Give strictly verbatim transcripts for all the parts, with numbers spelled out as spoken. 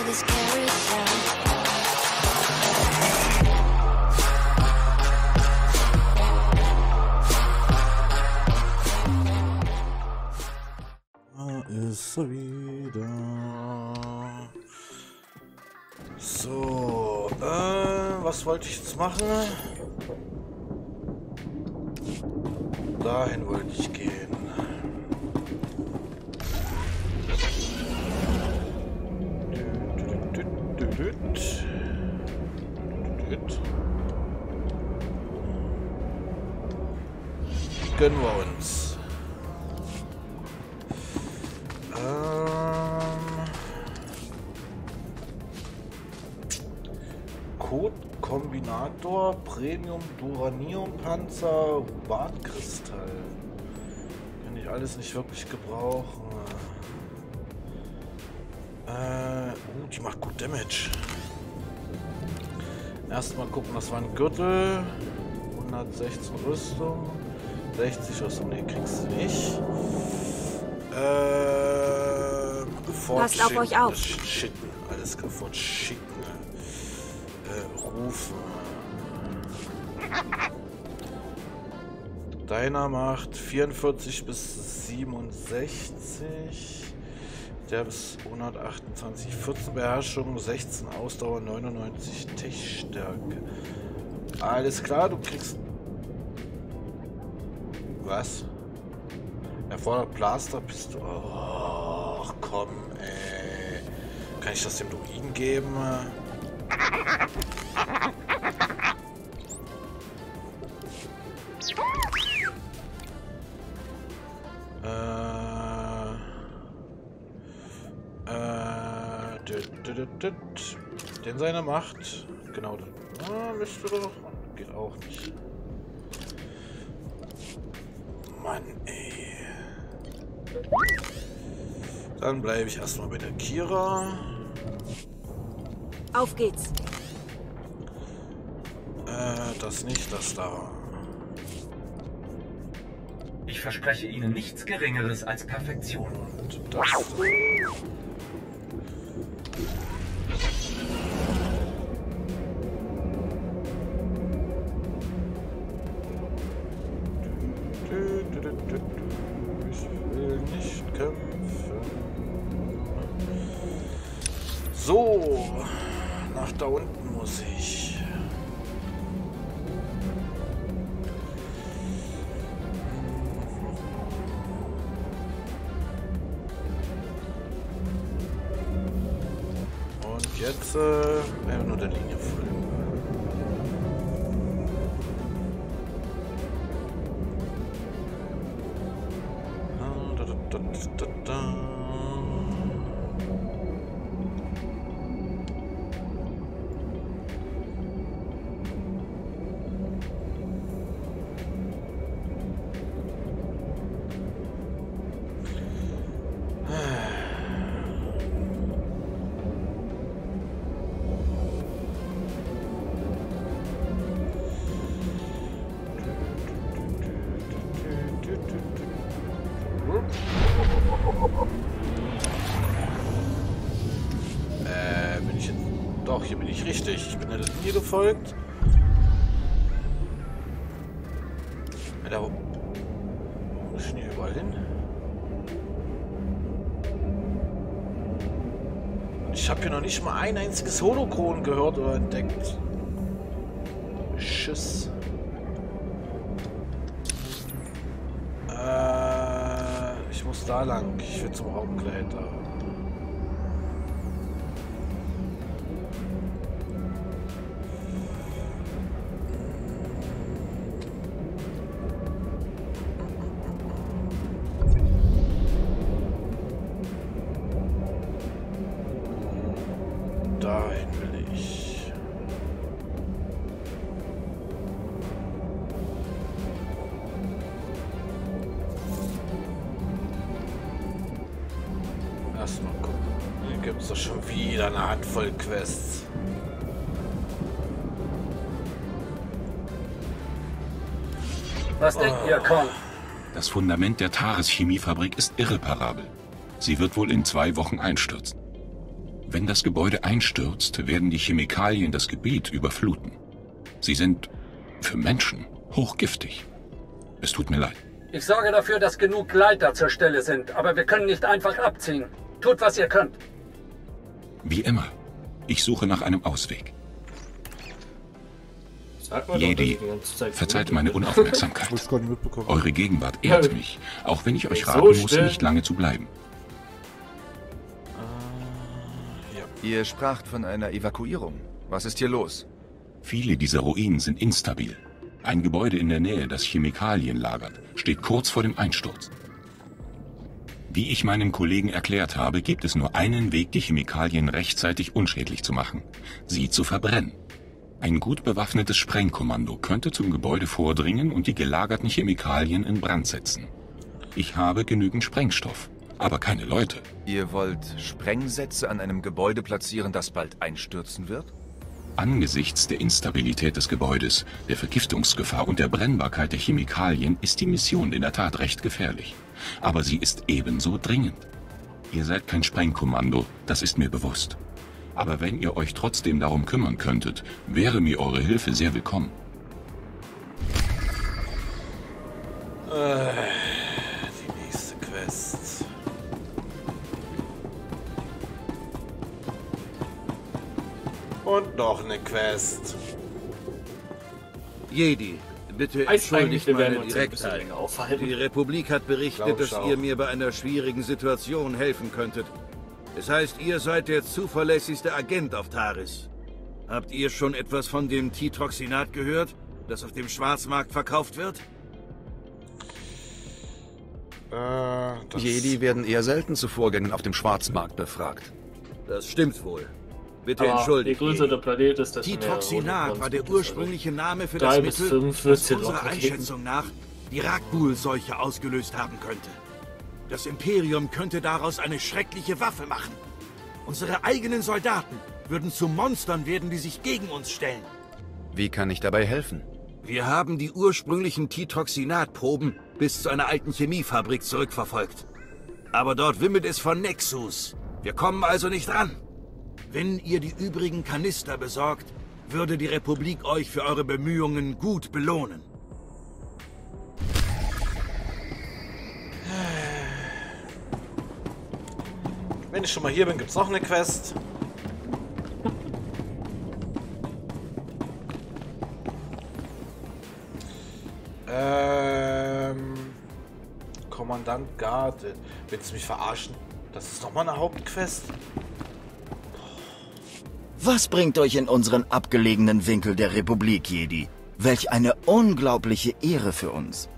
this carousel. Ist sie wieder. So, äh, was wollte ich jetzt machen? Dahin wollte ich gehen. Gönnen wir uns. Code-Kombinator, Premium Duranium Panzer, Bartkristall. Kann ich alles nicht wirklich gebrauchen. Äh, uh, die macht gut Damage. Erstmal gucken, das war ein Gürtel. hundertsechzehn Rüstung. sechzig Rüstung, ne, kriegst du nicht. Äh, Passt auf euch auf. Schicken, alles kaputt schicken. Äh, rufen. Deiner macht vierundvierzig bis siebenundsechzig. Der bis hundertachtundzwanzig. vierzehn Beherrschung, sechzehn Ausdauer, neunundneunzig Techstärke. Alles klar, du kriegst... Was? Erfordert Blasterpistole. Oh, komm, ey. Kann ich das dem Druiden geben? Äh. Äh. Dit, dit, dit. Den seine Macht. Genau. Ah, müsste doch. Geht auch nicht. Mann, ey. Dann bleibe ich erstmal bei der Kira. Auf geht's. Äh, das nicht, das da. Ich verspreche Ihnen nichts Geringeres als Perfektion. Und das. Ich will nicht kämpfen. So, nach da unten muss ich. Und jetzt äh, werden wir nur der Linie folgen. Da, da, da. Äh, bin ich jetzt... Doch, hier bin ich richtig. Ich bin der Linie gefolgt. Alter, wo... Wo ist denn hier überall hin? Ich habe hier noch nicht mal ein einziges Holokron gehört oder entdeckt. Tschüss. Äh, ich muss da lang. Ich will zum Raumgleiter. Dahin will ich. Erstmal gucken. Hier gibt es doch schon wieder eine Handvoll Quests. Was denkt ihr, Con? Das Fundament der Taris-Chemiefabrik ist irreparabel. Sie wird wohl in zwei Wochen einstürzen. Wenn das Gebäude einstürzt, werden die Chemikalien das Gebiet überfluten. Sie sind für Menschen hochgiftig. Es tut mir leid. Ich sorge dafür, dass genug Gleiter zur Stelle sind, aber wir können nicht einfach abziehen. Tut, was ihr könnt. Wie immer. Ich suche nach einem Ausweg. Sag mal Jedi, doch, dass ich die ganze Zeit verzeiht gut meine bin. Unaufmerksamkeit. Hab ich gar nicht mitbekommen. Eure Gegenwart ehrt Ja, mich, auch wenn ich euch so raten muss, still. nicht lange zu bleiben. Äh, ja. Ihr spracht von einer Evakuierung. Was ist hier los? Viele dieser Ruinen sind instabil. Ein Gebäude in der Nähe, das Chemikalien lagert, steht kurz vor dem Einsturz. Wie ich meinem Kollegen erklärt habe, gibt es nur einen Weg, die Chemikalien rechtzeitig unschädlich zu machen: sie zu verbrennen. Ein gut bewaffnetes Sprengkommando könnte zum Gebäude vordringen und die gelagerten Chemikalien in Brand setzen. Ich habe genügend Sprengstoff, aber keine Leute. Ihr wollt Sprengsätze an einem Gebäude platzieren, das bald einstürzen wird? Angesichts der Instabilität des Gebäudes, der Vergiftungsgefahr und der Brennbarkeit der Chemikalien ist die Mission in der Tat recht gefährlich. Aber sie ist ebenso dringend. Ihr seid kein Sprengkommando, das ist mir bewusst. Aber wenn ihr euch trotzdem darum kümmern könntet, wäre mir eure Hilfe sehr willkommen. Äh, die nächste Quest. Und noch eine Quest. Jedi, bitte Heißt eigentlich, entschuldigt wir werden meine uns ein bisschen Direktheit. länger aufhalten. Die Republik hat berichtet, Glaub ich dass auch. ihr mir bei einer schwierigen Situation helfen könntet. Es heißt, ihr seid der zuverlässigste Agent auf Taris. Habt ihr schon etwas von dem Titroxinat gehört, das auf dem Schwarzmarkt verkauft wird? Äh, das Jedi werden eher selten zu Vorgängen auf dem Schwarzmarkt befragt. Das stimmt wohl. Bitte Aber je entschuldigt. größer Jedi. der Planet ist, desto mehr Titroxinat war der Rote Konflikte ursprüngliche Name für Drei das bis Mittel, fünf das wird's unserer noch geben. Einschätzung nach die Ragbul-Seuche ausgelöst haben könnte. Das Imperium könnte daraus eine schreckliche Waffe machen. Unsere eigenen Soldaten würden zu Monstern werden, die sich gegen uns stellen. Wie kann ich dabei helfen? Wir haben die ursprünglichen Titroxinatproben bis zu einer alten Chemiefabrik zurückverfolgt. Aber dort wimmelt es von Nexus. Wir kommen also nicht ran. Wenn ihr die übrigen Kanister besorgt, würde die Republik euch für eure Bemühungen gut belohnen. Wenn ich schon mal hier bin, gibt es noch eine Quest. ähm, Kommandant Garde. Willst du mich verarschen? Das ist nochmal eine Hauptquest. Was bringt euch in unseren abgelegenen Winkel der Republik, Jedi? Welch eine unglaubliche Ehre für uns.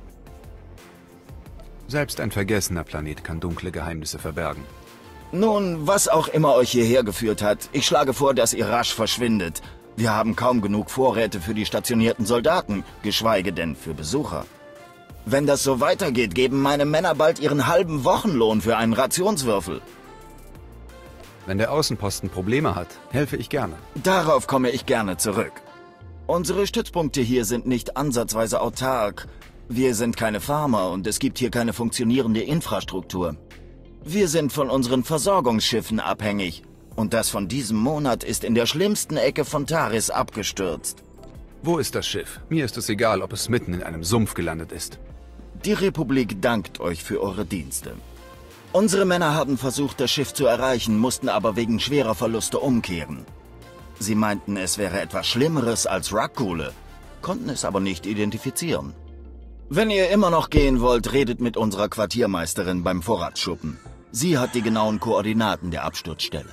Selbst ein vergessener Planet kann dunkle Geheimnisse verbergen. Nun, was auch immer euch hierher geführt hat, ich schlage vor, dass ihr rasch verschwindet. Wir haben kaum genug Vorräte für die stationierten Soldaten, geschweige denn für Besucher. Wenn das so weitergeht, geben meine Männer bald ihren halben Wochenlohn für einen Rationswürfel. Wenn der Außenposten Probleme hat, helfe ich gerne. Darauf komme ich gerne zurück. Unsere Stützpunkte hier sind nicht ansatzweise autark. Wir sind keine Farmer und es gibt hier keine funktionierende Infrastruktur. Wir sind von unseren Versorgungsschiffen abhängig. Und das von diesem Monat ist in der schlimmsten Ecke von Taris abgestürzt. Wo ist das Schiff? Mir ist es egal, ob es mitten in einem Sumpf gelandet ist. Die Republik dankt euch für eure Dienste. Unsere Männer haben versucht, das Schiff zu erreichen, mussten aber wegen schwerer Verluste umkehren. Sie meinten, es wäre etwas Schlimmeres als Raggule, konnten es aber nicht identifizieren. Wenn ihr immer noch gehen wollt, redet mit unserer Quartiermeisterin beim Vorratsschuppen. Sie hat die genauen Koordinaten der Absturzstelle.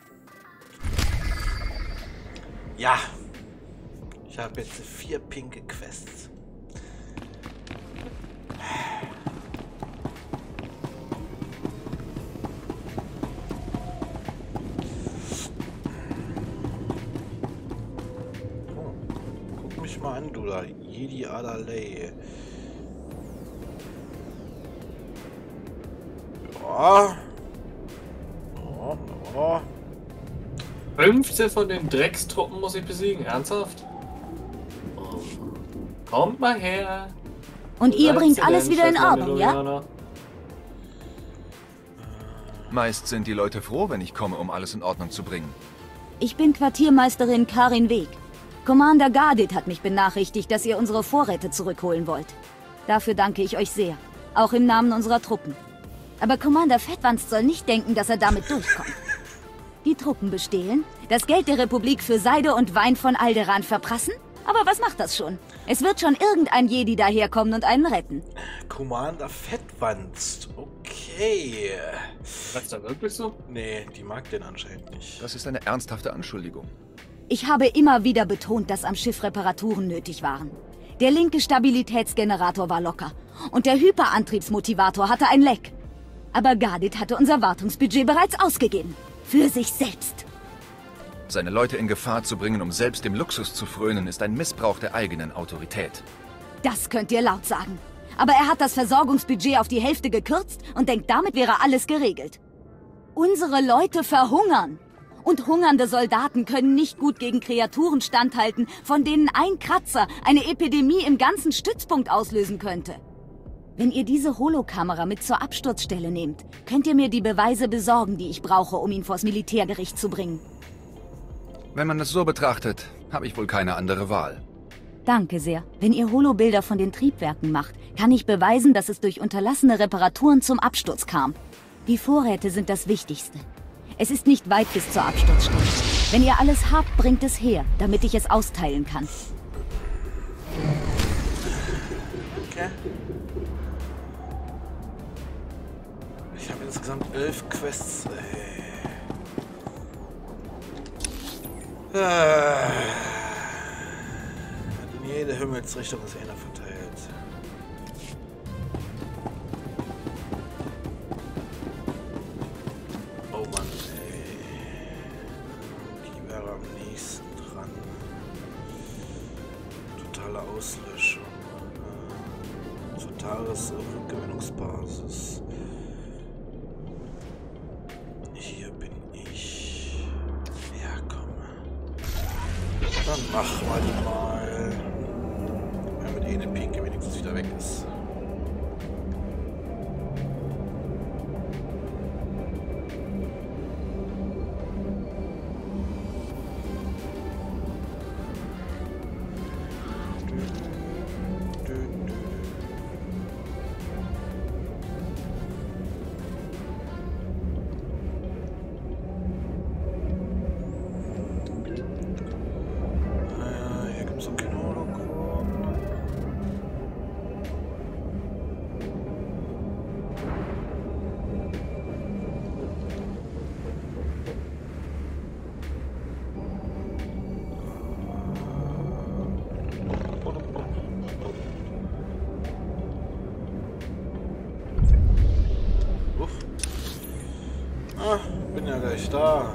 Ja. Ich habe jetzt vier pinke Quests. Oh, guck mich mal an, du da. Jedi Adalay. Ja. Ja, ja. fünfzehn von den Dreckstruppen muss ich besiegen, ernsthaft? Oh. Kommt mal her. Und ihr Seid bringt ihr alles denn, wieder in Stefan Ordnung, ja? Liliana? Meist sind die Leute froh, wenn ich komme, um alles in Ordnung zu bringen. Ich bin Quartiermeisterin Karin Weg. Commander Gardit hat mich benachrichtigt, dass ihr unsere Vorräte zurückholen wollt. Dafür danke ich euch sehr, auch im Namen unserer Truppen. Aber Commander Fettwanst soll nicht denken, dass er damit durchkommt. Die Truppen bestehlen, das Geld der Republik für Seide und Wein von Alderaan verprassen? Aber was macht das schon? Es wird schon irgendein Jedi daherkommen und einen retten. Commander Fettwanst, okay. Was ist da wirklich so? Nee, die mag den anscheinend nicht. Das ist eine ernsthafte Anschuldigung. Ich habe immer wieder betont, dass am Schiff Reparaturen nötig waren. Der linke Stabilitätsgenerator war locker und der Hyperantriebsmotivator hatte ein Leck. Aber Gardit hatte unser Wartungsbudget bereits ausgegeben. Für sich selbst. Seine Leute in Gefahr zu bringen, um selbst dem Luxus zu frönen, ist ein Missbrauch der eigenen Autorität. Das könnt ihr laut sagen. Aber er hat das Versorgungsbudget auf die Hälfte gekürzt und denkt, damit wäre alles geregelt. Unsere Leute verhungern. Und hungernde Soldaten können nicht gut gegen Kreaturen standhalten, von denen ein Kratzer eine Epidemie im ganzen Stützpunkt auslösen könnte. Wenn ihr diese Holokamera mit zur Absturzstelle nehmt, könnt ihr mir die Beweise besorgen, die ich brauche, um ihn vors Militärgericht zu bringen. Wenn man es so betrachtet, habe ich wohl keine andere Wahl. Danke sehr. Wenn ihr Holobilder von den Triebwerken macht, kann ich beweisen, dass es durch unterlassene Reparaturen zum Absturz kam. Die Vorräte sind das Wichtigste. Es ist nicht weit bis zur Absturzstelle. Wenn ihr alles habt, bringt es her, damit ich es austeilen kann. Okay. Ich habe insgesamt elf Quests. Äh. In jede Himmelsrichtung ist einer verteilt. Oh Mann, ey. Die wäre am nächsten dran. Totale Auslöschung. Totales Rückgewinnungsbasis. Hier bin ich. Ja, komm. Dann machen wir die mal. Damit eh eine Pinke wenigstens wieder weg ist. Ah, bin ja gleich da.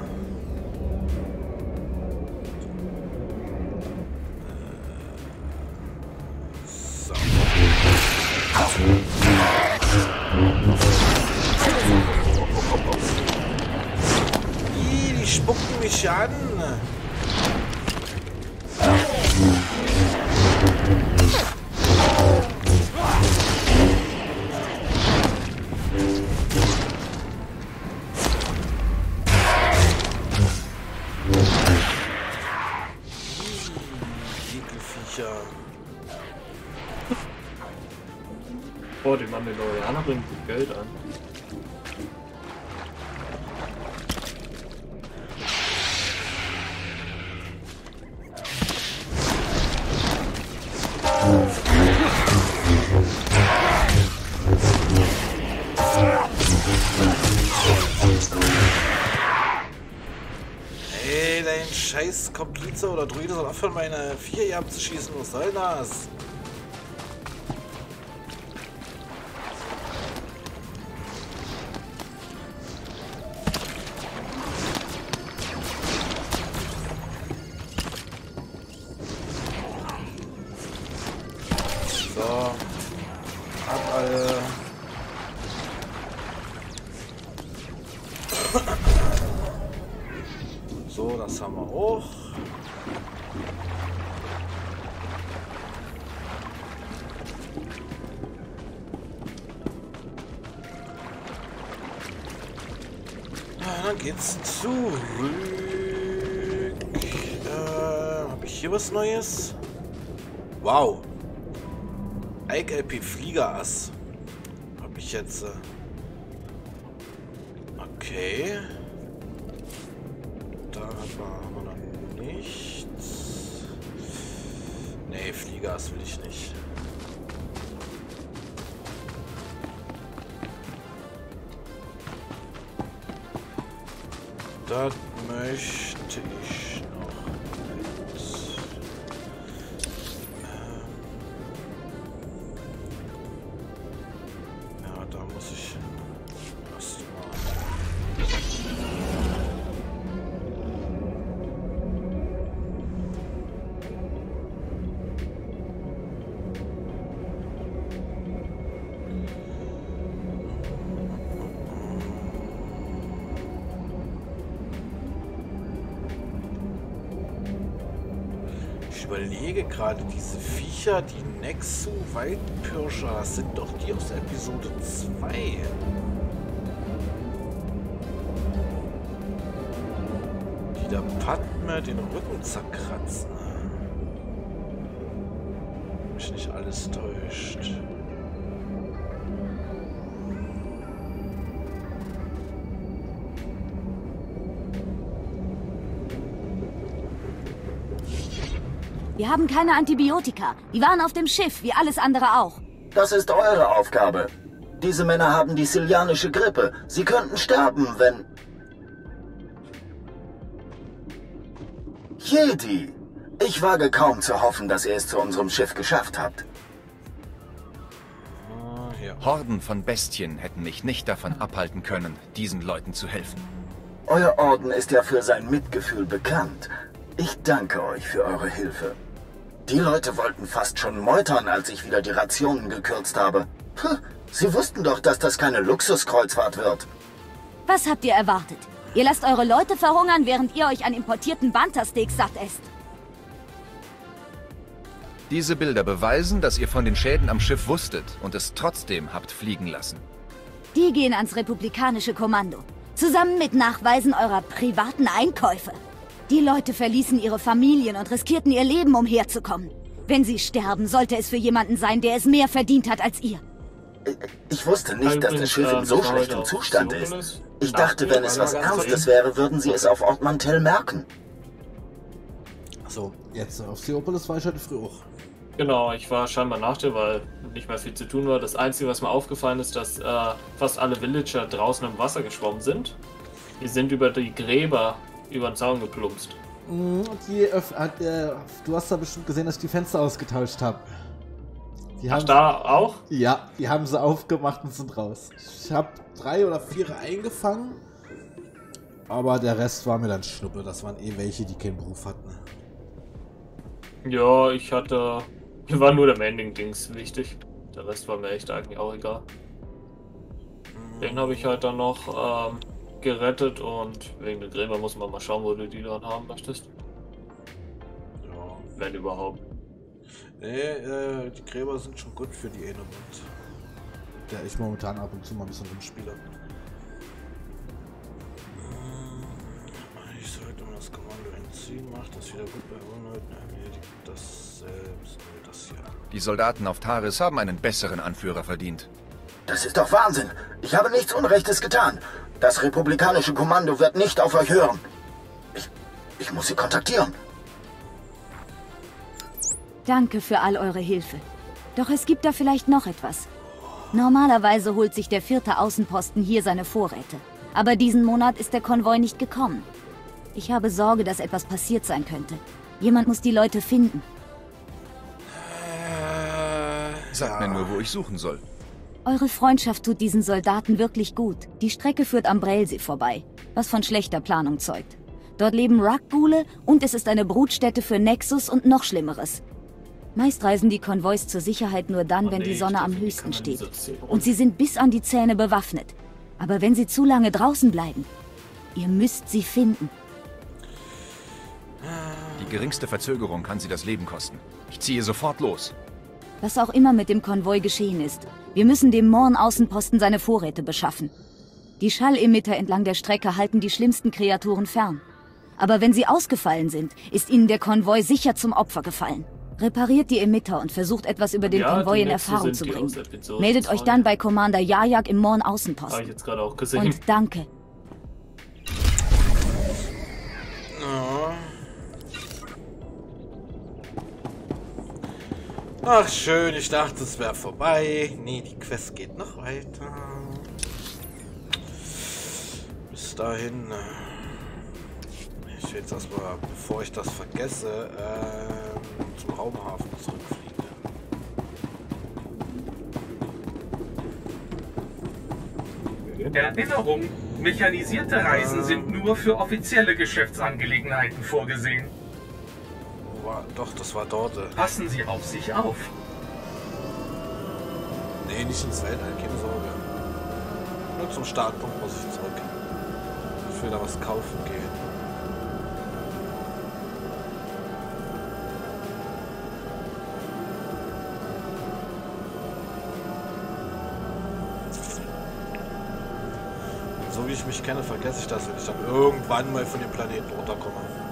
So. Ih, die spucken mich an. Oh, die Mandalorianer bringen gut Geld an. Ey, dein scheiß Komplize oder Druide soll aufhören, meine Viecher abzuschießen. Was soll das? So, ab alle. So, das haben wir auch. dann geht's zurück. Äh, habe ich hier was Neues? Wow. Ike L P Fliegerass. Habe ich jetzt. Äh okay. Da haben wir noch nichts. Nee, Fliegerass will ich nicht. Das möchte ich noch nicht. Ähm ja, da muss ich erstmal. Ich überlege gerade, diese Viecher, die Nexu Waldpirscher, das sind doch die aus Episode zwei. Die der Padme den Rücken zerkratzen. Wenn mich nicht alles täuscht. Wir haben keine Antibiotika. Die waren auf dem Schiff, wie alles andere auch. Das ist eure Aufgabe. Diese Männer haben die Silianische Grippe. Sie könnten sterben, wenn... Jedi! Ich wage kaum zu hoffen, dass ihr es zu unserem Schiff geschafft habt. Ah, ja. Horden von Bestien hätten mich nicht davon abhalten können, diesen Leuten zu helfen. Euer Orden ist ja für sein Mitgefühl bekannt. Ich danke euch für eure Hilfe. Die Leute wollten fast schon meutern, als ich wieder die Rationen gekürzt habe. Puh, sie wussten doch, dass das keine Luxuskreuzfahrt wird. Was habt ihr erwartet? Ihr lasst eure Leute verhungern, während ihr euch an importierten Bantersteaks satt esst. Diese Bilder beweisen, dass ihr von den Schäden am Schiff wusstet und es trotzdem habt fliegen lassen. Die gehen ans republikanische Kommando. Zusammen mit Nachweisen eurer privaten Einkäufe. Die Leute verließen ihre Familien und riskierten ihr Leben, um herzukommen. Wenn sie sterben, sollte es für jemanden sein, der es mehr verdient hat als ihr. Ich wusste nicht, dass das Schiff in so schlechtem Zustand ist. Ich dachte, wenn es was Ernstes wäre, würden sie es auf Ort Mantell merken. So, jetzt auf Seopolis war ich heute früh auch. Genau, ich war scheinbar nach dir, weil nicht mehr viel zu tun war. Das Einzige, was mir aufgefallen ist, dass äh, fast alle Villager draußen im Wasser geschwommen sind. Die sind über die Gräber über den Zaun geplumpst. Und die, äh, äh, du hast da bestimmt gesehen, dass ich die Fenster ausgetauscht habe. Die Ach, da auch? Ja, die haben sie aufgemacht und sind raus. Ich habe drei oder vier eingefangen, aber der Rest war mir dann Schnuppe. Das waren eh welche, die keinen Beruf hatten. Ja, ich hatte... Mir war nur der Mending-Dings wichtig. Der Rest war mir echt eigentlich auch egal. Den habe ich halt dann noch ähm, gerettet und wegen der Gräber muss man mal schauen, wo du die dann haben möchtest. Ja. Wenn überhaupt. Nee, äh, die Gräber sind schon gut für die eine Wand. Der ich momentan ab und zu mal ein bisschen rumspiele. Ich sollte mal das Kommando entziehen, macht das wieder gut bei hundert. Erledigt das selbst. Nee, das hier. Die Soldaten auf Taris haben einen besseren Anführer verdient. Das ist doch Wahnsinn. Ich habe nichts Unrechtes getan. Das republikanische Kommando wird nicht auf euch hören. Ich, ich muss sie kontaktieren. Danke für all eure Hilfe. Doch es gibt da vielleicht noch etwas. Normalerweise holt sich der vierte Außenposten hier seine Vorräte. Aber diesen Monat ist der Konvoi nicht gekommen. Ich habe Sorge, dass etwas passiert sein könnte. Jemand muss die Leute finden. Sag mir nur, wo ich suchen soll. Eure Freundschaft tut diesen Soldaten wirklich gut. Die Strecke führt am Brelsee vorbei, was von schlechter Planung zeugt. Dort leben Rug-Ghule und es ist eine Brutstätte für Nexus und noch Schlimmeres. Meist reisen die Konvois zur Sicherheit nur dann, Oh wenn nee, die Sonne ich am darf höchsten die steht. Kanalisation. Und sie sind bis an die Zähne bewaffnet. Aber wenn sie zu lange draußen bleiben, ihr müsst sie finden. Die geringste Verzögerung kann sie das Leben kosten. Ich ziehe sofort los. Was auch immer mit dem Konvoi geschehen ist, wir müssen dem Morn-Außenposten seine Vorräte beschaffen. Die Schallemitter entlang der Strecke halten die schlimmsten Kreaturen fern. Aber wenn sie ausgefallen sind, ist ihnen der Konvoi sicher zum Opfer gefallen. Repariert die Emitter und versucht etwas über den Ja, Konvoi die in Netze Erfahrung sind zu die bringen. aus Episode Meldet euch zwei. dann bei Commander Jajak im Morn Habe ich Außenposten. jetzt gerade auch gesehen. Und danke. Ja. Ach schön, ich dachte es wäre vorbei. Nee, die Quest geht noch weiter. Bis dahin. Ich will jetzt erstmal, bevor ich das vergesse, ähm, zum Raumhafen zurückfliegen. Erinnerung, mechanisierte Reisen sind nur für offizielle Geschäftsangelegenheiten vorgesehen. Wo war, doch, das war dort. äh. Passen Sie auf sich auf. Nee, nicht ins Weltall, keine Sorge. Nur zum Startpunkt muss ich zurück. Ich will da was kaufen gehen. So wie ich mich kenne, vergesse ich das, wenn ich dann irgendwann mal von dem Planeten runterkomme.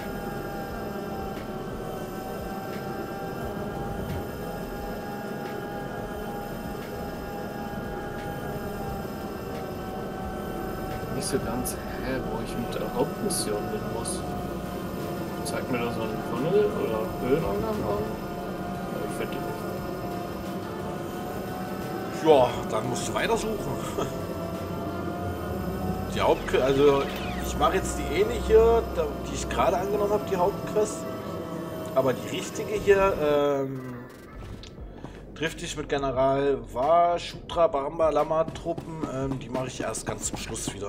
Nicht so ganz, hä, wo ich mit der Hauptmission hin muss. Zeigt mir da so einen Tunnel oder Höhenangang an? Ja, ich finde die nicht. Ja, dann musst du weiter suchen. Die Haupt... Also, ich mache jetzt die ähnliche, die ich gerade angenommen habe, die Hauptquest. Aber die richtige hier, ähm... trifft dich mit General War, Shutra, Bamba, Lama Truppen. Ähm, die mache ich erst ganz zum Schluss wieder.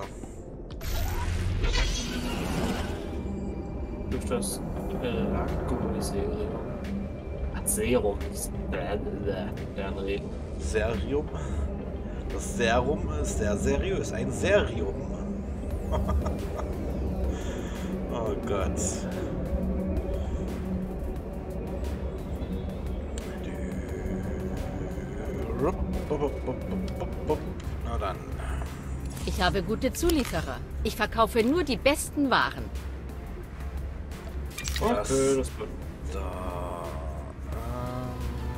Durch das Lago-Serum. Serum. Gerne reden. Serium. Das Serum ist sehr seriös. Ein Serium. Oh Gott. Na dann. Ich habe gute Zulieferer. Ich verkaufe nur die besten Waren. Okay, Das, das wird. da. Ähm,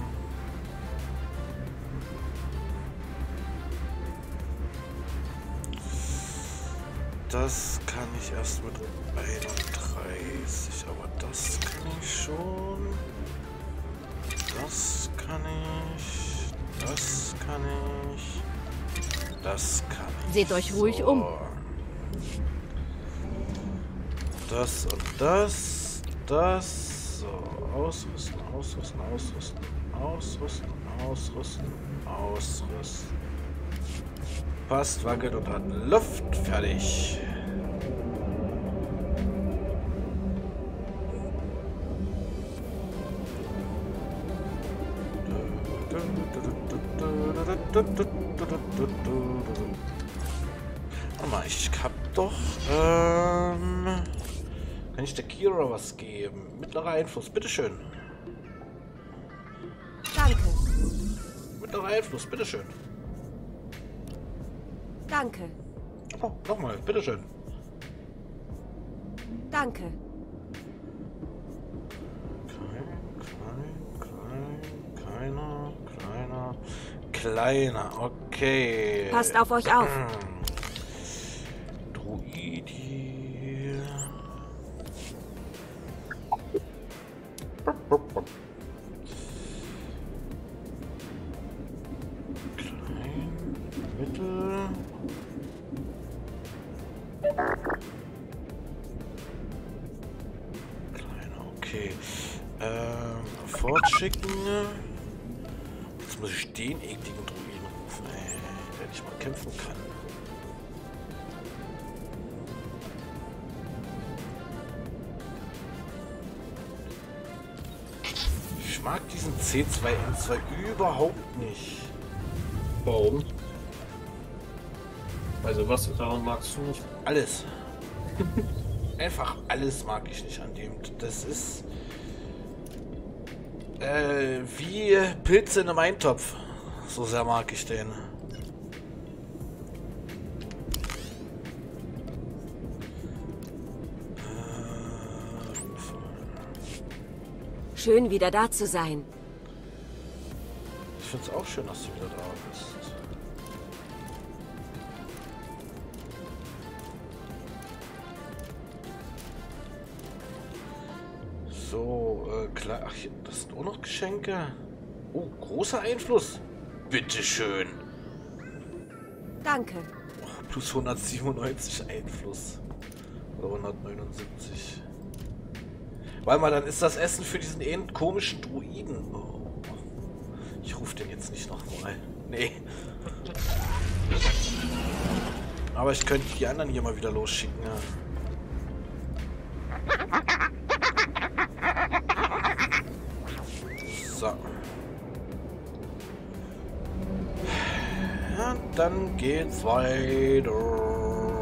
das kann ich erst mit einunddreißig, aber das kann ich schon. Das kann ich. Das kann ich. Das kann ich. Seht euch ruhig So. um. Das und das. Das. So. Ausrüsten, ausrüsten, ausrüsten. Ausrüsten, ausrüsten, ausrüsten. Passt, wackelt und hat Luft. Fertig. Warte mal, ich hab doch, ähm, kann ich der Kira was geben? Mittlerer Einfluss, bitteschön. Danke. Mittlerer Einfluss, bitteschön. Danke. Oh, nochmal, bitteschön. Danke. Klein, klein, klein, kleiner, kleiner, kleiner, okay. Passt auf euch auf. Druidi. Klein, mittel. Kleiner, okay. Ähm, fortschicken. Jetzt muss ich den ekligen Druiden rufen, ey, der nicht mal kämpfen kann. Ich mag diesen C zwei N zwei überhaupt nicht. Warum? Also was daran magst du nicht? Alles. Einfach alles mag ich nicht an dem. Das ist äh, wie Pilze in einem Eintopf. So sehr mag ich den. Schön, wieder da zu sein. Ich finde es auch schön, dass du wieder da bist. So, äh, klar. Ach, hier, das sind auch noch Geschenke. Oh, großer Einfluss. Bitteschön. Danke. Oh, plus hundertsiebenundneunzig Einfluss. Oder hundertneunundsiebzig. Weil mal, dann ist das Essen für diesen einen komischen Druiden. Oh. Ich rufe den jetzt nicht nochmal. Nee. Aber ich könnte die anderen hier mal wieder losschicken. Ja. So. Ja, dann geht's weiter.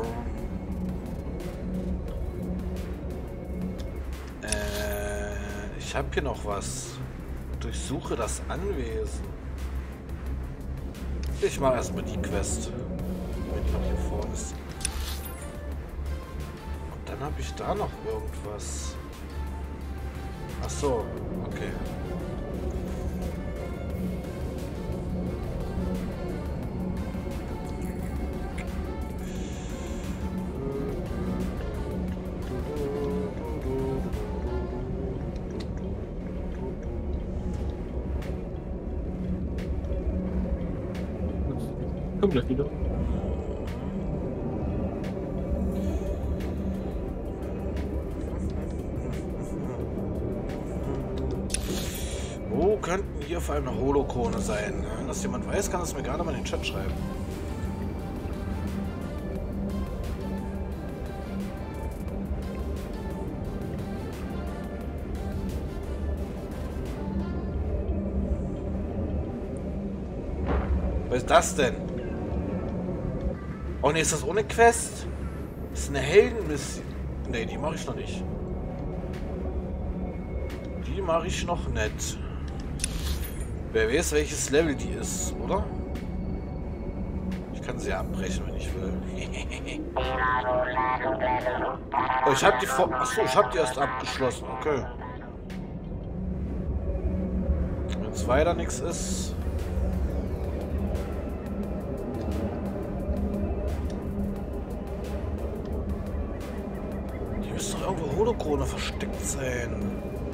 Äh, ich habe hier noch was. Durchsuche das Anwesen. Ich mache erstmal die Quest, wenn die noch hier vor ist. Und dann habe ich da noch irgendwas. Ach so, okay. Komm gleich wieder. Wo könnten hier vor allem eine Holokrone sein? Wenn das jemand weiß, kann es mir gerade mal in den Chat schreiben. Was ist das denn? Oh ne, ist das ohne Quest? Das ist eine Heldenmission. Ne, die mache ich noch nicht. Die mache ich noch nicht. Wer weiß, welches Level die ist, oder? Ich kann sie abbrechen, wenn ich will. Oh, ich habe die vor... Achso, ich habe die erst abgeschlossen. Okay. Wenn es weiter nichts ist... Hier müsste doch irgendwo Holokrone versteckt sein.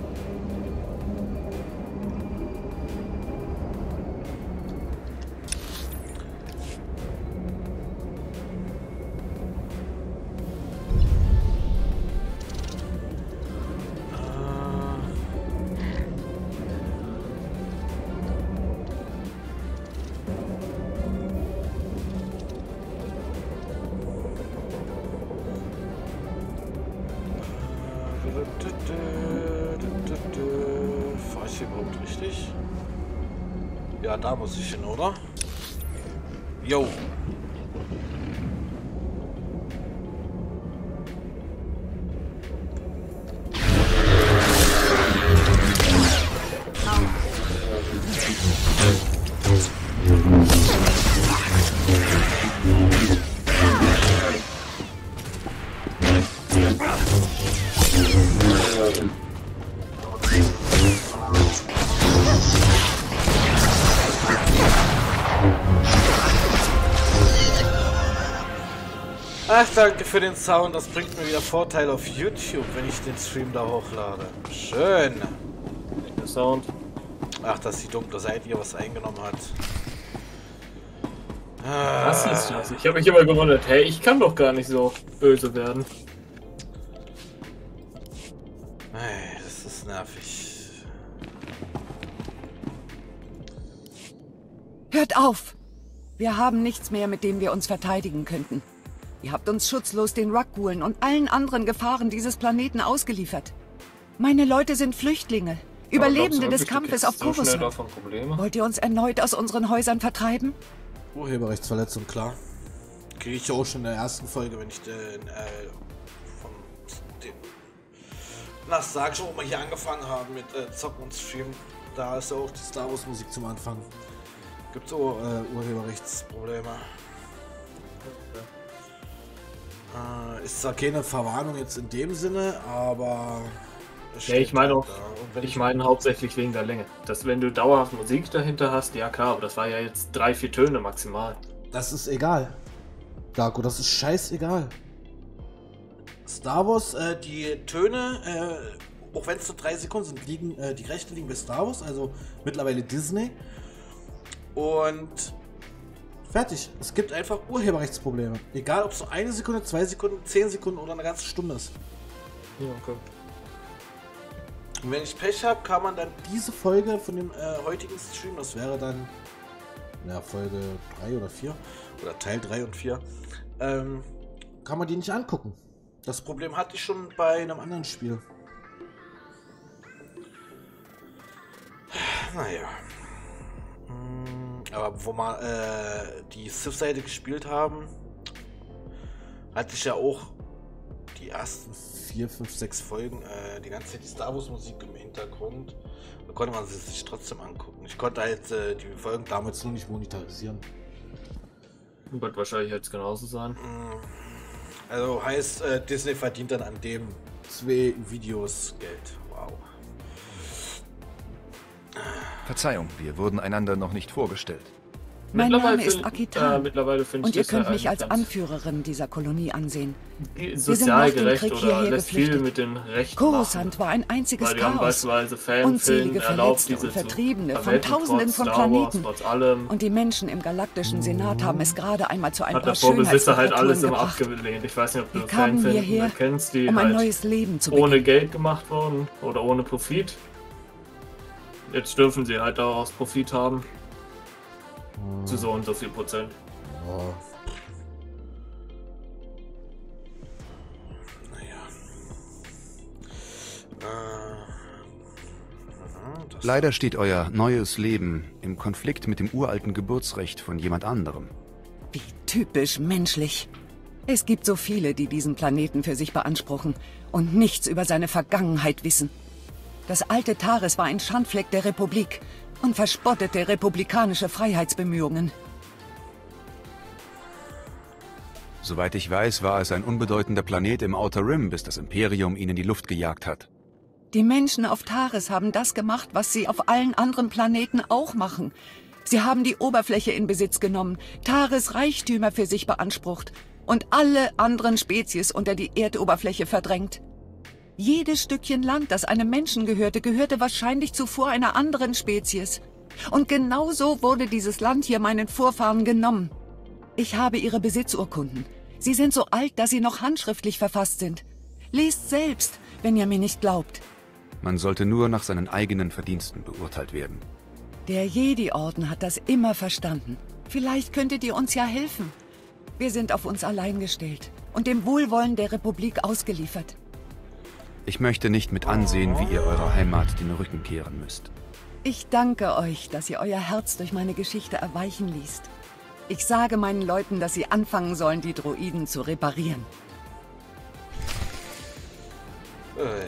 Fahr ich hier überhaupt richtig? Ja, da muss ich hin, oder? Jo. Ach, danke für den Sound. Das bringt mir wieder Vorteile auf YouTube, wenn ich den Stream da hochlade. Schön. Der Sound. Ach, dass die dunkle Seite hier was eingenommen hat. Was ist das? Ich habe mich immer gewundert, hey, ich kann doch gar nicht so böse werden. Hey, das ist nervig. Hört auf! Wir haben nichts mehr, mit dem wir uns verteidigen könnten. Ihr habt uns schutzlos den Ruggulen und allen anderen Gefahren dieses Planeten ausgeliefert. Meine Leute sind Flüchtlinge, Überlebende des Kampfes auf Coruscant. Wollt ihr uns erneut aus unseren Häusern vertreiben? Urheberrechtsverletzung, klar. Kriege ich ja auch schon in der ersten Folge, wenn ich den, äh, von den... Na, sag schon, wo wir hier angefangen haben mit äh, Zocken und Streamen. Da ist ja auch die Star Wars Musik zum Anfang. Gibt es auch äh, Urheberrechtsprobleme. Äh, ist zwar keine Verwarnung jetzt in dem Sinne, aber Ja, ich meine auch, wenn ich ich- meine hauptsächlich wegen der Länge. Dass wenn du dauerhaft Musik dahinter hast, ja klar, aber das war ja jetzt drei, vier Töne maximal. Das ist egal. Darko, das ist scheißegal. Star Wars, äh, die Töne, äh, auch wenn es nur drei Sekunden sind, liegen, äh, die Rechte liegen bei Star Wars, also mittlerweile Disney. Und fertig. Es gibt einfach Urheberrechtsprobleme. Egal, ob es nur eine Sekunde, zwei Sekunden, zehn Sekunden oder eine ganze Stunde ist. Ja, okay. Und wenn ich Pech habe, kann man dann diese Folge von dem äh, heutigen Stream, das wäre dann ja, Folge drei oder vier oder Teil drei und vier, ähm, kann man die nicht angucken. Das Problem hatte ich schon bei einem anderen Spiel. Naja. Aber wo wir äh, die Sith-Seite gespielt haben, hatte ich ja auch die ersten vier, fünf, sechs Folgen äh, die ganze Zeit die Star Wars Musik im Hintergrund. Da konnte man sie sich trotzdem angucken. Ich konnte halt äh, die Folgen damals nur nicht monetarisieren. Wird wahrscheinlich jetzt genauso sein. Also heißt, äh, Disney verdient dann an dem zwei Videos Geld. Wow. Verzeihung, wir wurden einander noch nicht vorgestellt. Mein Mittlerweile Name ist find- Akitan äh, mittlerweile finde und ich ihr das könnt ja mich als eigentlich ganz Anführerin dieser Kolonie ansehen. Wir sind sozial nach dem gerecht Krieg oder hierher lässt viel geflüchtet. mit den Rechten machen. Coruscant war ein einziges Weil die haben Chaos. beispielsweise Fanfilme Unzählige erlaubt, Verletzte diese und zu Vertriebene von verwenden, Tausenden trotz von Star Wars, Planeten. trotz allem. Und die Menschen im galaktischen Senat haben es gerade einmal zu ein Hat paar der Vorbesitzer halt Schönheitsreparaturen alles immer gebracht. abgelehnt. Ich weiß nicht, ob du Wir kamen Fanfilme hierher, kennst, die um ein halt neues Leben zu ohne beginnen. Geld gemacht wurden oder ohne Profit. Jetzt dürfen sie halt daraus Profit haben. Zu so und so viel Prozent. Oh. Leider steht euer neues Leben im Konflikt mit dem uralten Geburtsrecht von jemand anderem. Wie typisch menschlich. Es gibt so viele, die diesen Planeten für sich beanspruchen und nichts über seine Vergangenheit wissen. Das alte Taris war ein Schandfleck der Republik und verspottete republikanische Freiheitsbemühungen. Soweit ich weiß, war es ein unbedeutender Planet im Outer Rim, bis das Imperium ihn in die Luft gejagt hat. Die Menschen auf Taris haben das gemacht, was sie auf allen anderen Planeten auch machen. Sie haben die Oberfläche in Besitz genommen, Taris Reichtümer für sich beansprucht und alle anderen Spezies unter die Erdoberfläche verdrängt. Jedes Stückchen Land, das einem Menschen gehörte, gehörte wahrscheinlich zuvor einer anderen Spezies. Und genauso wurde dieses Land hier meinen Vorfahren genommen. Ich habe ihre Besitzurkunden. Sie sind so alt, dass sie noch handschriftlich verfasst sind. Lest selbst, wenn ihr mir nicht glaubt. Man sollte nur nach seinen eigenen Verdiensten beurteilt werden. Der Jedi-Orden hat das immer verstanden. Vielleicht könntet ihr uns ja helfen. Wir sind auf uns allein gestellt und dem Wohlwollen der Republik ausgeliefert. Ich möchte nicht mit ansehen, wie ihr eurer Heimat den Rücken kehren müsst. Ich danke euch, dass ihr euer Herz durch meine Geschichte erweichen ließt. Ich sage meinen Leuten, dass sie anfangen sollen, die Droiden zu reparieren. Äh.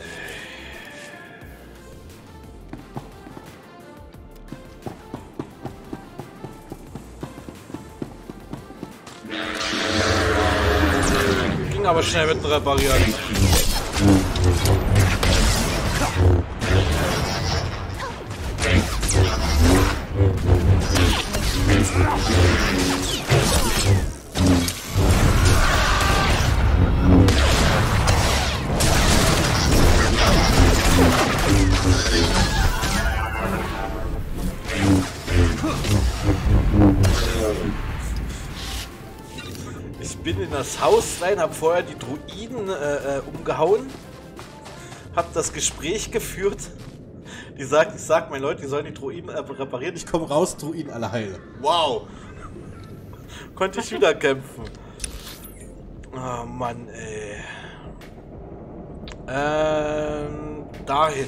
Ging aber schnell mit dem Reparieren. Ich bin in das Haus rein, hab vorher die Druiden äh, äh, umgehauen, hab das Gespräch geführt. Die sagt, ich sag meinen Leuten, die sollen die Druiden äh, reparieren. Ich komme raus, Druiden alle heile. Wow! Konnte ich wieder kämpfen. Oh Mann, ey. Ähm, dahin.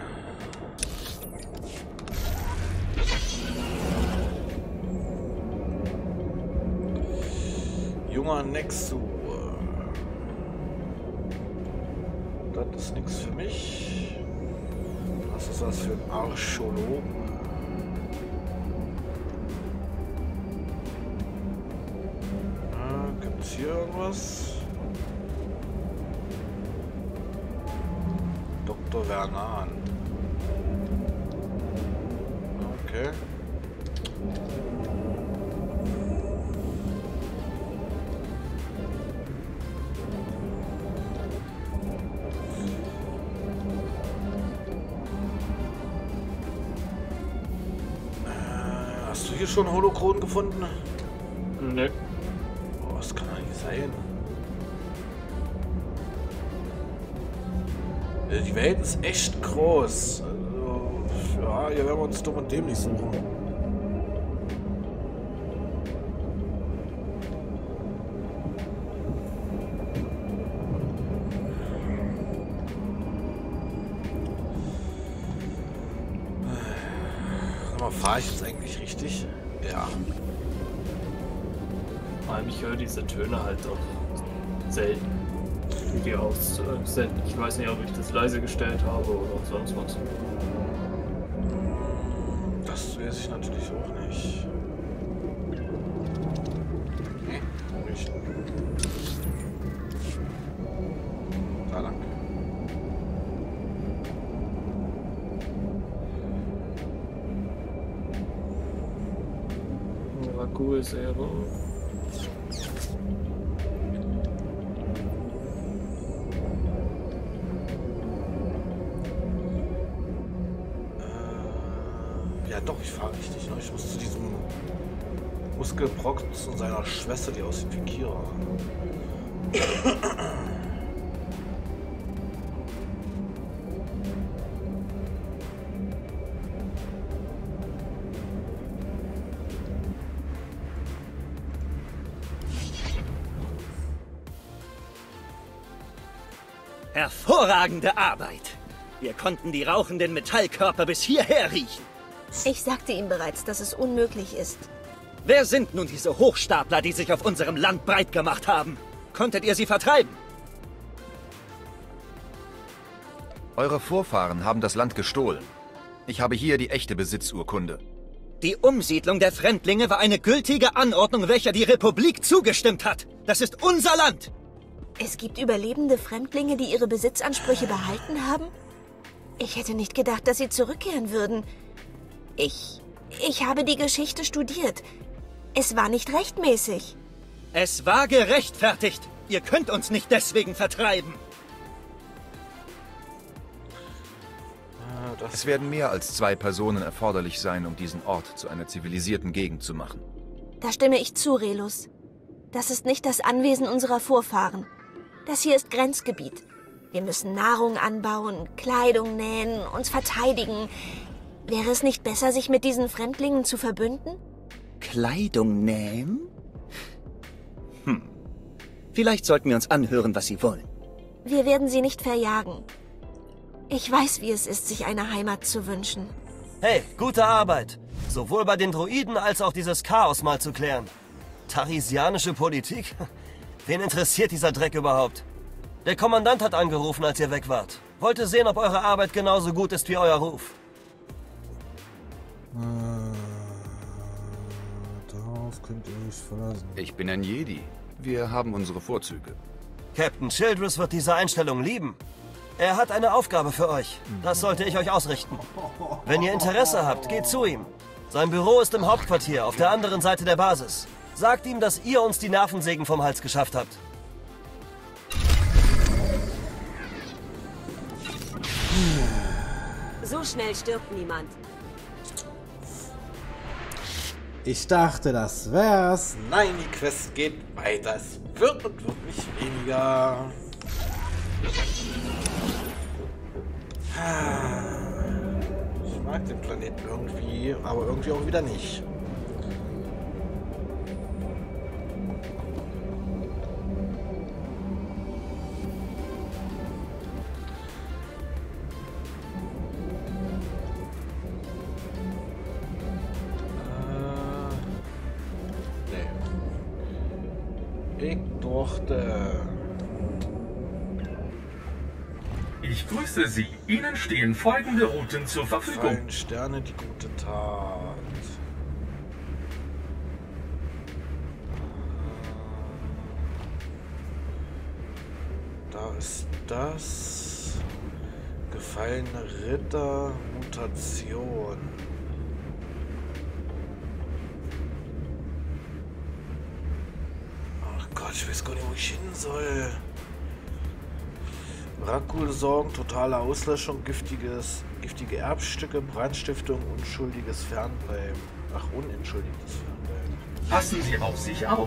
Junger Nexu. Das ist nichts für mich. Das ist was für einen Archäologen. Ah, gibt's hier irgendwas? Doktor Vernan. Okay. Hast du hier schon Holokron gefunden? Ne. Oh, das kann doch nicht sein. Die Welt ist echt groß. Also, ja, hier werden wir uns dumm und dämlich suchen. Fahre ich jetzt eigentlich richtig? Ja. Vor allem, ich höre diese Töne halt auch selten. Wie die aussenden. Ich weiß nicht, ob ich das leise gestellt habe oder sonst was. Das weiß ich natürlich auch nicht. Nee, nicht. Da lang. Cool, sehr gut. Äh, ja doch, ich fahre richtig. Ne? Ich muss zu diesem Muskelprotz und seiner Schwester, die aussieht wie Kira. Hervorragende Arbeit. Wir konnten die rauchenden Metallkörper bis hierher riechen. Ich sagte ihm bereits, dass es unmöglich ist. Wer sind nun diese Hochstapler, die sich auf unserem Land breit gemacht haben? Konntet ihr sie vertreiben? Eure Vorfahren haben das Land gestohlen. Ich habe hier die echte Besitzurkunde. Die Umsiedlung der Fremdlinge war eine gültige Anordnung, welcher die Republik zugestimmt hat. Das ist unser Land. Es gibt überlebende Fremdlinge, die ihre Besitzansprüche behalten haben? Ich hätte nicht gedacht, dass sie zurückkehren würden. Ich... ich habe die Geschichte studiert. Es war nicht rechtmäßig. Es war gerechtfertigt. Ihr könnt uns nicht deswegen vertreiben. Es werden mehr als zwei Personen erforderlich sein, um diesen Ort zu einer zivilisierten Gegend zu machen. Da stimme ich zu, Relus. Das ist nicht das Anwesen unserer Vorfahren. Das hier ist Grenzgebiet. Wir müssen Nahrung anbauen, Kleidung nähen, uns verteidigen. Wäre es nicht besser, sich mit diesen Fremdlingen zu verbünden? Kleidung nähen? Hm. Vielleicht sollten wir uns anhören, was sie wollen. Wir werden sie nicht verjagen. Ich weiß, wie es ist, sich eine Heimat zu wünschen. Hey, gute Arbeit. Sowohl bei den Droiden als auch dieses Chaos mal zu klären. Tarisianische Politik? Wen interessiert dieser Dreck überhaupt? Der Kommandant hat angerufen, als ihr weg wart. Wollte sehen, ob eure Arbeit genauso gut ist wie euer Ruf. Äh, darauf könnt ihr euch verlassen. Ich bin ein Jedi. Wir haben unsere Vorzüge. Captain Childress wird diese Einstellung lieben. Er hat eine Aufgabe für euch. Das sollte ich euch ausrichten. Wenn ihr Interesse habt, geht zu ihm. Sein Büro ist im Hauptquartier, auf der anderen Seite der Basis. Sagt ihm, dass ihr uns die Nervensägen vom Hals geschafft habt. So schnell stirbt niemand. Ich dachte, das wär's. Nein, die Quest geht weiter. Es wird und wird nicht weniger. Ich mag den Planeten irgendwie, aber irgendwie auch wieder nicht. Ich dachte. Ich grüße Sie. Ihnen stehen folgende Routen zur Verfügung. Fallen Sterne, die gute Tat. Da ist das. Gefallene Ritter, Mutation. Ach Gott, ich weiß gar nicht, wo ich hin soll. Rakul sorgen, totale Auslöschung, giftiges, giftige Erbstücke, Brandstiftung, unschuldiges Fernbleiben. Ach, unentschuldigtes Fernbleiben. Passen Sie auf sich auf.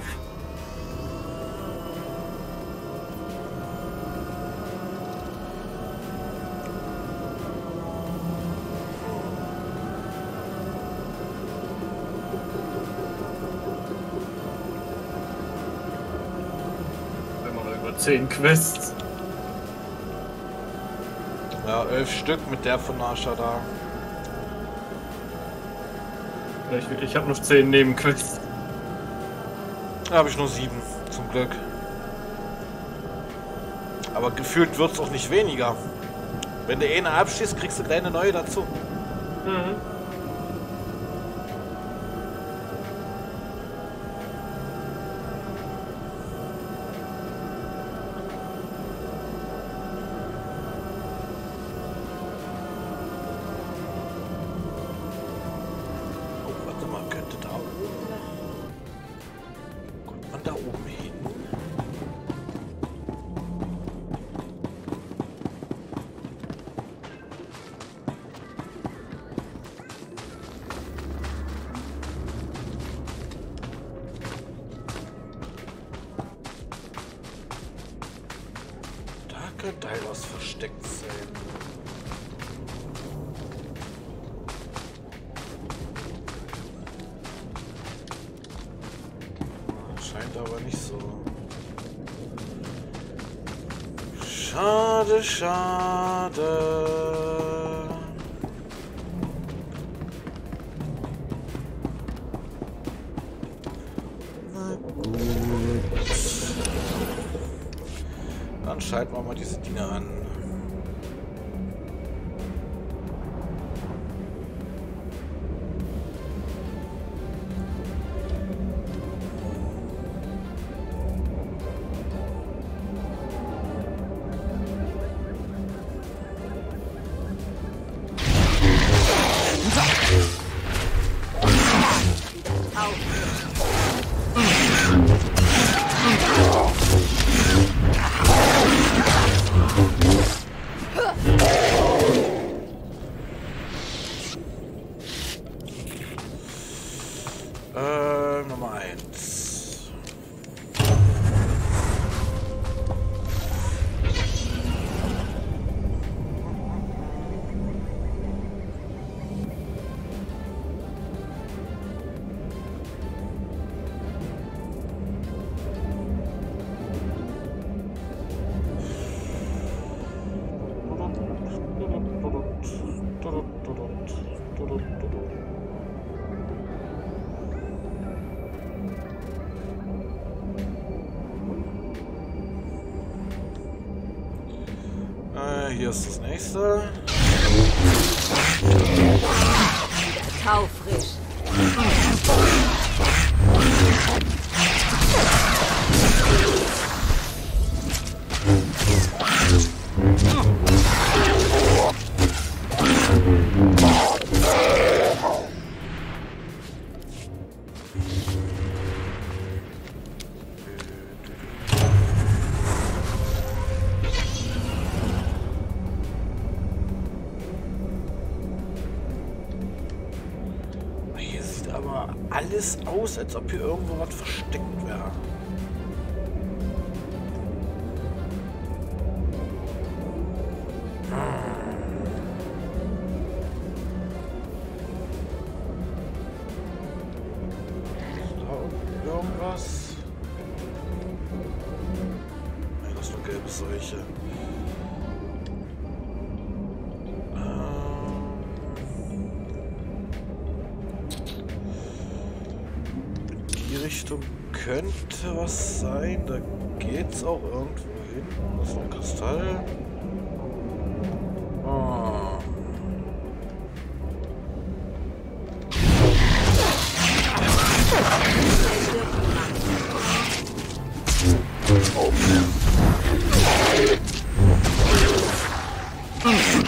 zehn Quests. Ja, elf Stück mit der von Asha da. Ich, ich habe noch zehn Nebenquests. Da habe ich nur sieben, zum Glück. Aber gefühlt wird es auch nicht weniger. Wenn du eine abschließt, kriegst du gleich eine neue dazu. Mhm. Teil aus versteckt sein. Scheint aber nicht so. Schade, schade. Na gut. Dann schalten wir mal diese Dinger an. Äh, Nummer eins. Hier ist das nächste. Taufrisch. Aber alles aus, als ob hier irgendwo was versteckt wäre. Ist da irgendwas? Nein, das ist nur gelbe Seuche. Richtung könnte was sein, da geht's auch irgendwo hin. Das ist noch ein Kristall. Oh.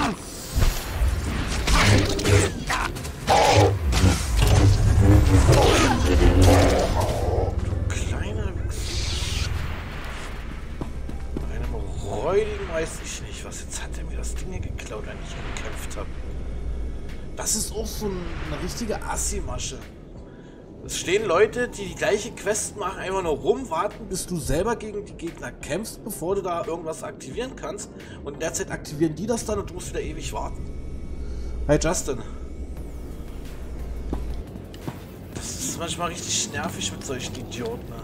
Kleiner Wichs. Einem räudigen weiß ich nicht was. Jetzt hat er mir das Ding hier geklaut, wenn ich gekämpft habe. Das ist auch so eine richtige Assi-Masche. Es stehen Leute, die die gleiche Quest machen, einfach nur rumwarten, bis du selber gegen die Gegner kämpfst, bevor du da irgendwas aktivieren kannst. Und in der Zeit aktivieren die das dann und du musst wieder ewig warten. Hey Justin. Das ist manchmal richtig nervig mit solchen Idioten. Ne?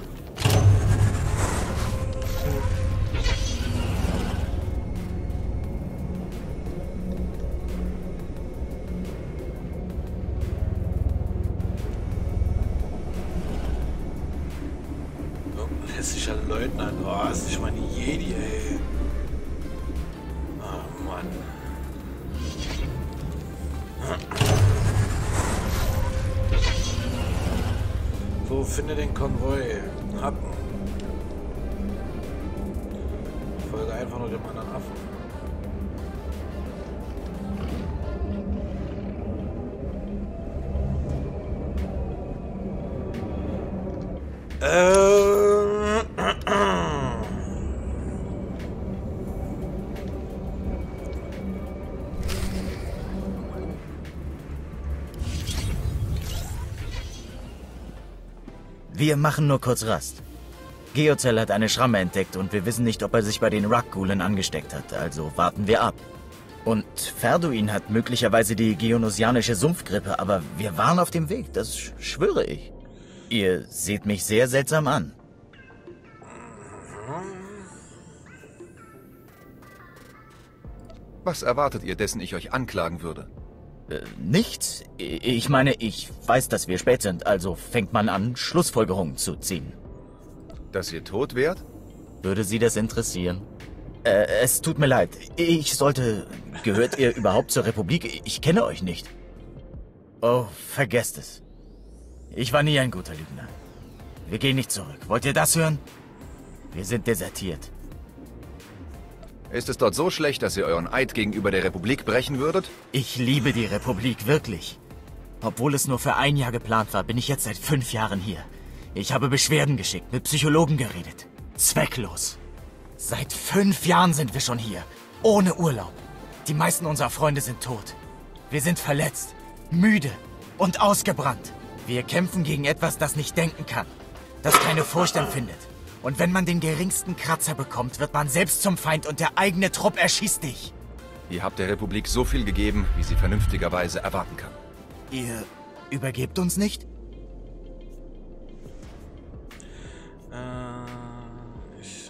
Hässlicher Leutnant. Oh, ist nicht mal eine Jedi, ey. Oh, Mann. So, finde den Konvoi. Happen. Folge einfach nur dem anderen Affen. Äh. Wir machen nur kurz Rast. Geocell hat eine Schramme entdeckt und wir wissen nicht, ob er sich bei den Ruggulen angesteckt hat, also warten wir ab. Und Ferduin hat möglicherweise die geonosianische Sumpfgrippe, aber wir waren auf dem Weg, das schwöre ich. Ihr seht mich sehr seltsam an. Was erwartet ihr, dessen ich euch anklagen würde? Äh, nichts. Ich meine, ich weiß, dass wir spät sind, also fängt man an, Schlussfolgerungen zu ziehen. Dass ihr tot wärt? Würde Sie das interessieren? Äh, es tut mir leid. Ich sollte... Gehört ihr überhaupt zur Republik? Ich kenne euch nicht. Oh, vergesst es. Ich war nie ein guter Lügner. Wir gehen nicht zurück. Wollt ihr das hören? Wir sind desertiert. Ist es dort so schlecht, dass ihr euren Eid gegenüber der Republik brechen würdet? Ich liebe die Republik, wirklich. Obwohl es nur für ein Jahr geplant war, bin ich jetzt seit fünf Jahren hier. Ich habe Beschwerden geschickt, mit Psychologen geredet. Zwecklos. Seit fünf Jahren sind wir schon hier. Ohne Urlaub. Die meisten unserer Freunde sind tot. Wir sind verletzt, müde und ausgebrannt. Wir kämpfen gegen etwas, das nicht denken kann. Das keine Furcht empfindet. Und wenn man den geringsten Kratzer bekommt, wird man selbst zum Feind und der eigene Trupp erschießt dich. Ihr habt der Republik so viel gegeben, wie sie vernünftigerweise erwarten kann. Ihr übergebt uns nicht? Äh, ich...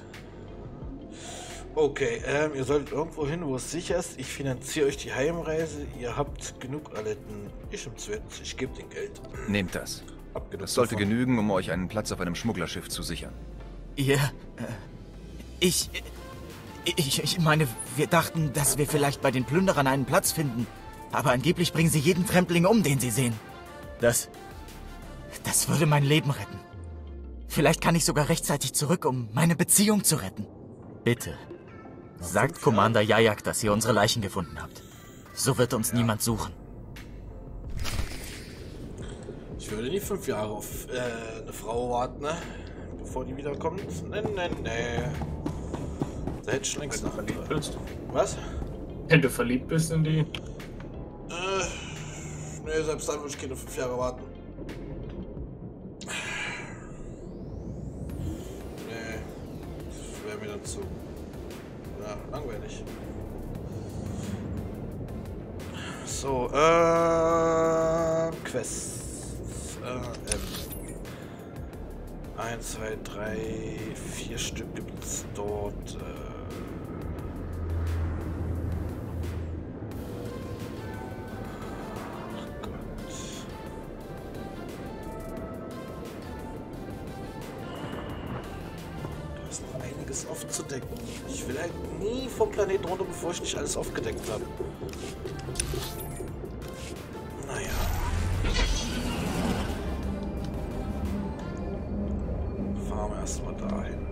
Okay, ähm, ihr sollt irgendwo hin, wo es sicher ist. Ich finanziere euch die Heimreise. Ihr habt genug erlitten. Ich im Zweiten, ich gebe den Geld. Nehmt das. Das sollte genügen, um euch einen Platz auf einem Schmugglerschiff zu sichern. Ihr... Äh, ich... Ich, ich meine, wir dachten, dass wir vielleicht bei den Plünderern einen Platz finden. Aber angeblich bringen sie jeden Fremdling um, den sie sehen. Das... Das würde mein Leben retten. Vielleicht kann ich sogar rechtzeitig zurück, um meine Beziehung zu retten. Bitte. Sagt Commander Jayak, dass ihr unsere Leichen gefunden habt. So wird uns ja. niemand suchen. Ich würde nicht fünf Jahre auf äh, eine Frau warten, ne? Bevor die wiederkommt. Nee, nee, nee. Da hätte ich längst noch verliebt bist. Was? Wenn du verliebt bist in die? Äh, nee, selbst dann würde ich keine fünf Jahre warten. Nee, das wäre mir dann zu... Ja, langweilig. So, äh... Quests. Äh, ähm. Eins, zwei, drei, vier Stück gibt es dort. Äh aufzudecken. Ich will halt nie vom Planeten runter, bevor ich nicht alles aufgedeckt habe. Naja. Fahren wir erstmal dahin.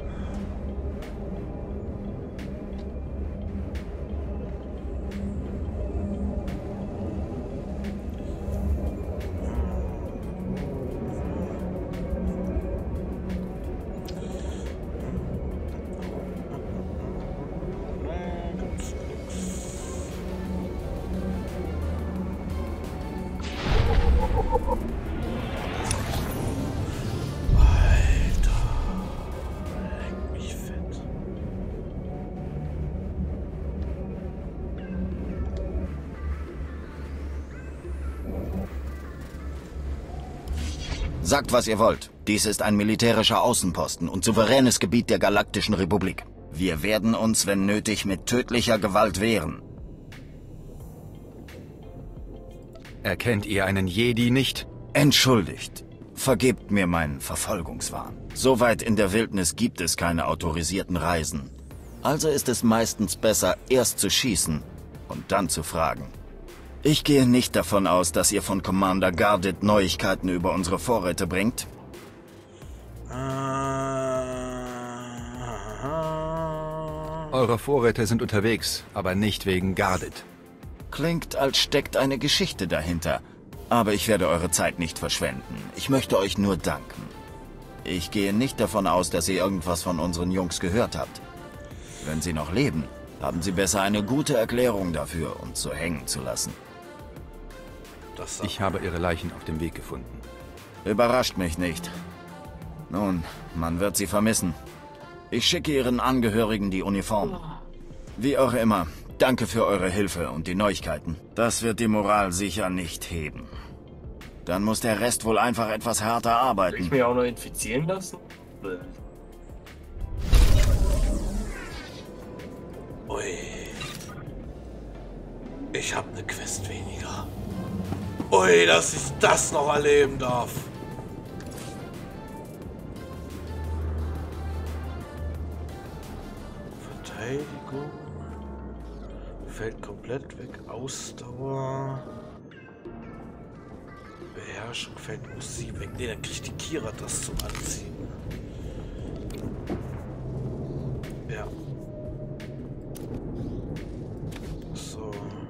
Sagt, was ihr wollt. Dies ist ein militärischer Außenposten und souveränes Gebiet der Galaktischen Republik. Wir werden uns, wenn nötig, mit tödlicher Gewalt wehren. Erkennt ihr einen Jedi nicht? Entschuldigt. Vergebt mir meinen Verfolgungswahn. So weit in der Wildnis gibt es keine autorisierten Reisen. Also ist es meistens besser, erst zu schießen und dann zu fragen. Ich gehe nicht davon aus, dass ihr von Commander Gardit Neuigkeiten über unsere Vorräte bringt. Eure Vorräte sind unterwegs, aber nicht wegen Gardit. Klingt, als steckt eine Geschichte dahinter. Aber ich werde eure Zeit nicht verschwenden. Ich möchte euch nur danken. Ich gehe nicht davon aus, dass ihr irgendwas von unseren Jungs gehört habt. Wenn sie noch leben, haben sie besser eine gute Erklärung dafür, uns so hängen zu lassen. Ich habe ihre Leichen auf dem Weg gefunden. Überrascht mich nicht. Nun, man wird sie vermissen. Ich schicke ihren Angehörigen die Uniform. Wie auch immer, danke für eure Hilfe und die Neuigkeiten. Das wird die Moral sicher nicht heben. Dann muss der Rest wohl einfach etwas härter arbeiten. Will ich mich auch noch infizieren lassen? Ui. Ich habe eine Quest weniger. Ui, dass ich das noch erleben darf. Verteidigung. Fällt komplett weg. Ausdauer. Beherrschung fällt Musik weg. Ne, dann kriegt die Kira das zum Anziehen. Ja. So.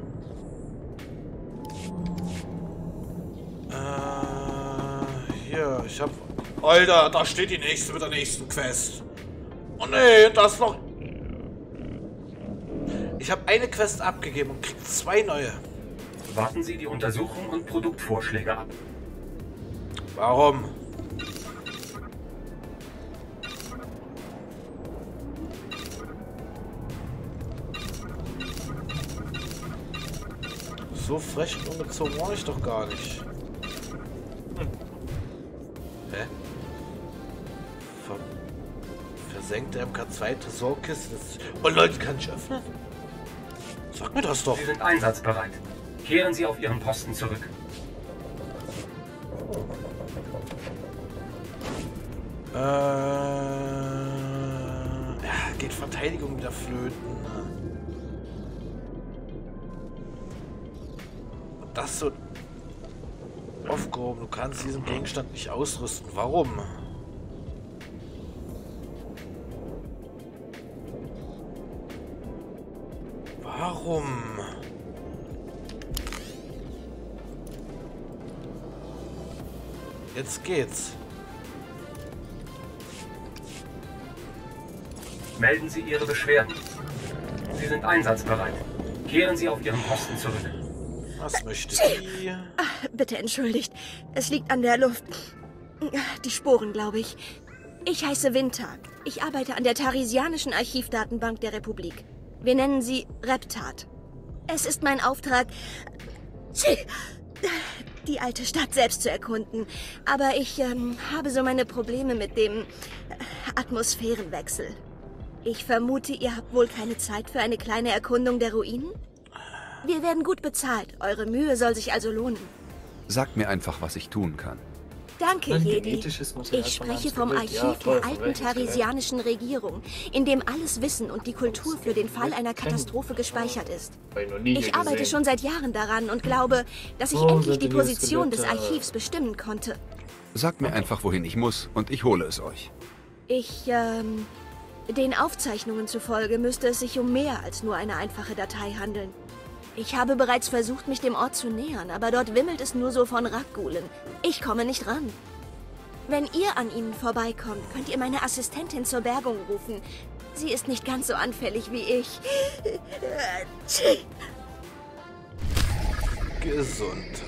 Äh, hier, ich hab... Alter, da steht die nächste mit der nächsten Quest. Oh ne, das noch... Ich habe eine Quest abgegeben und krieg zwei neue. Warten Sie die Untersuchung und Produktvorschläge ab. Warum? So frech und ungezogen war ich doch gar nicht. Hm. Hä? Ver versenkte M K zwei Tresorkiste. Oh Leute, kann ich öffnen? Sag mir das doch. Sie sind einsatzbereit. Kehren Sie auf Ihren Posten zurück. Äh, ja, geht Verteidigung wieder flöten. Und das so aufgehoben. Du kannst diesen Gegenstand nicht ausrüsten. Warum? Warum? Jetzt geht's. Melden Sie Ihre Beschwerden. Sie sind einsatzbereit. Kehren Sie auf Ihren Posten zurück. Was möchte die? Ach, bitte entschuldigt. Es liegt an der Luft. Die Sporen, glaube ich. Ich heiße Windtag. Ich arbeite an der Tarisianischen Archivdatenbank der Republik. Wir nennen sie Reptat. Es ist mein Auftrag, die alte Stadt selbst zu erkunden. Aber ich ähm, habe so meine Probleme mit dem Atmosphärenwechsel. Ich vermute, ihr habt wohl keine Zeit für eine kleine Erkundung der Ruinen? Wir werden gut bezahlt. Eure Mühe soll sich also lohnen. Sagt mir einfach, was ich tun kann. Danke, Jedi. Ich spreche vom Archiv der alten tarisianischen Regierung, in dem alles Wissen und die Kultur für den Fall einer Katastrophe gespeichert ist. Ich arbeite schon seit Jahren daran und glaube, dass ich endlich die Position des Archivs bestimmen konnte. Sagt mir einfach, wohin ich muss, und ich hole es euch. Ich, ähm... Den Aufzeichnungen zufolge müsste es sich um mehr als nur eine einfache Datei handeln. Ich habe bereits versucht, mich dem Ort zu nähern, aber dort wimmelt es nur so von Rakgulen. Ich komme nicht ran. Wenn ihr an ihnen vorbeikommt, könnt ihr meine Assistentin zur Bergung rufen. Sie ist nicht ganz so anfällig wie ich. Gesundheit.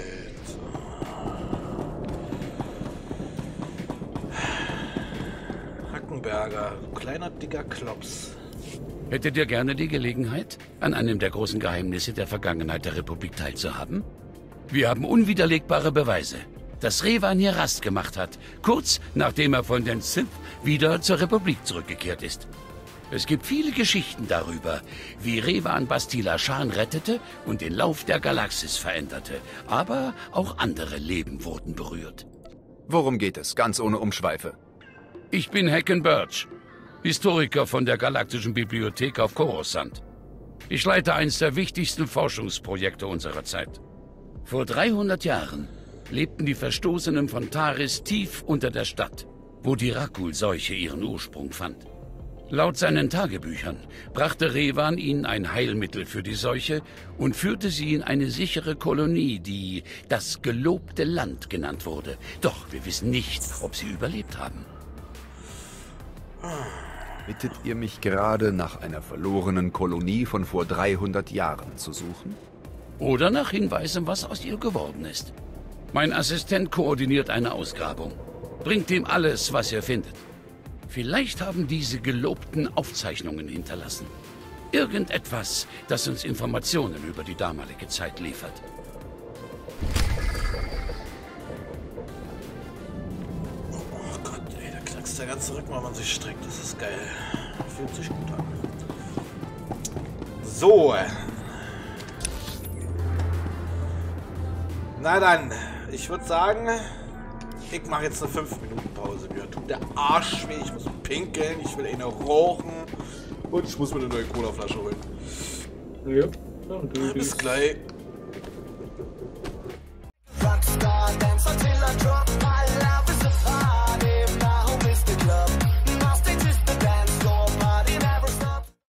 Hackenberger, kleiner dicker Klops. Hättet ihr gerne die Gelegenheit, an einem der großen Geheimnisse der Vergangenheit der Republik teilzuhaben? Wir haben unwiderlegbare Beweise. dass Revan hier Rast gemacht hat, kurz nachdem er von den Sith wieder zur Republik zurückgekehrt ist. Es gibt viele Geschichten darüber, wie Revan Bastila Shan rettete und den Lauf der Galaxis veränderte, aber auch andere Leben wurden berührt. Worum geht es, ganz ohne Umschweife? Ich bin Hacken Birch, Historiker von der Galaktischen Bibliothek auf Coruscant. Ich leite eines der wichtigsten Forschungsprojekte unserer Zeit. Vor dreihundert Jahren lebten die Verstoßenen von Taris tief unter der Stadt, wo die Rakghoul-Seuche ihren Ursprung fand. Laut seinen Tagebüchern brachte Revan ihnen ein Heilmittel für die Seuche und führte sie in eine sichere Kolonie, die das gelobte Land genannt wurde. Doch wir wissen nicht, ob sie überlebt haben. Bittet ihr mich gerade, nach einer verlorenen Kolonie von vor dreihundert Jahren zu suchen? Oder nach Hinweisen, was aus ihr geworden ist. Mein Assistent koordiniert eine Ausgrabung. Bringt ihm alles, was ihr findet. Vielleicht haben diese gelobten Aufzeichnungen hinterlassen. Irgendetwas, das uns Informationen über die damalige Zeit liefert. Oh Gott, ey, da knackst der ganze Rücken, wenn man sich streckt. Das ist geil. Fühlt sich gut an. So. Na dann, ich würde sagen, ich mache jetzt eine fünf Minuten Pause. Mir tut der Arsch weh, ich muss pinkeln, ich will eine rauchen und ich muss mir eine neue Colaflasche holen. Ja, bis gleich. Rockstar, Dancer, till I drop.